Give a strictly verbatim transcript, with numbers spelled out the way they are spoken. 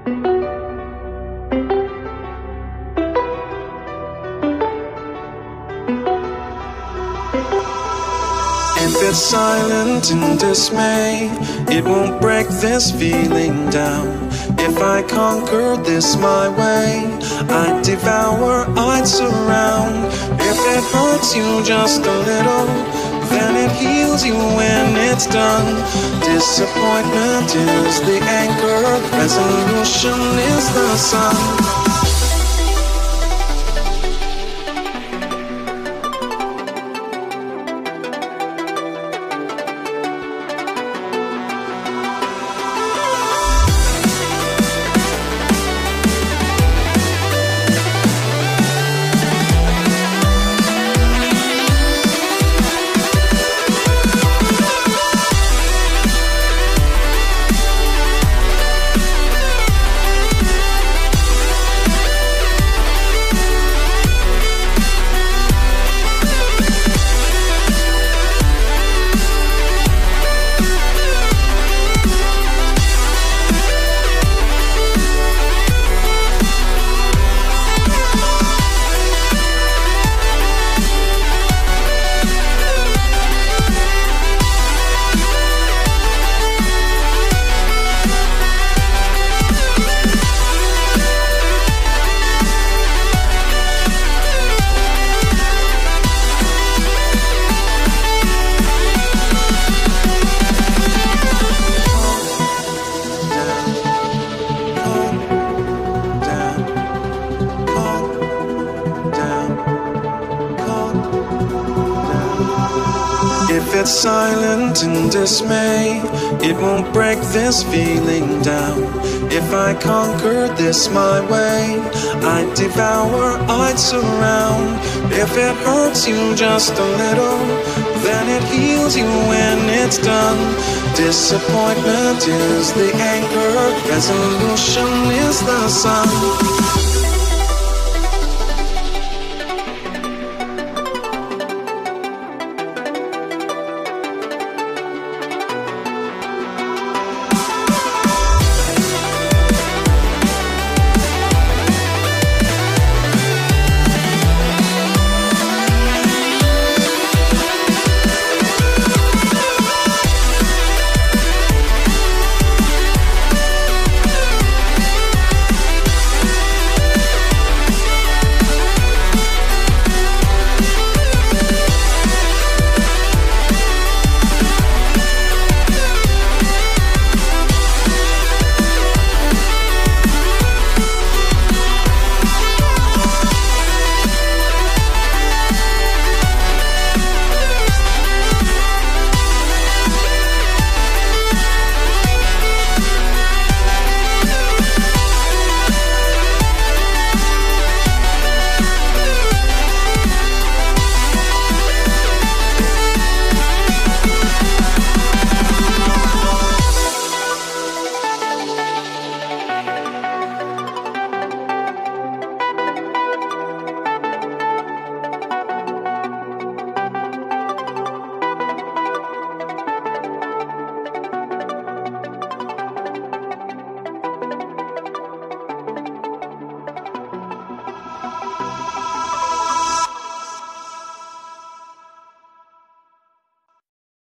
If it's silent in dismay, it won't break this feeling down. If I conquer this my way, I'd devour, I'd surround. If it hurts you just a little, then it heals you when it's done. Disappointment is the anchor, resolution is the sun. If it's silent in dismay, it won't break this feeling down. If I conquer this my way, I'd devour, I'd surround. If it hurts you just a little, then it heals you when it's done. Disappointment is the anchor, resolution is the sun.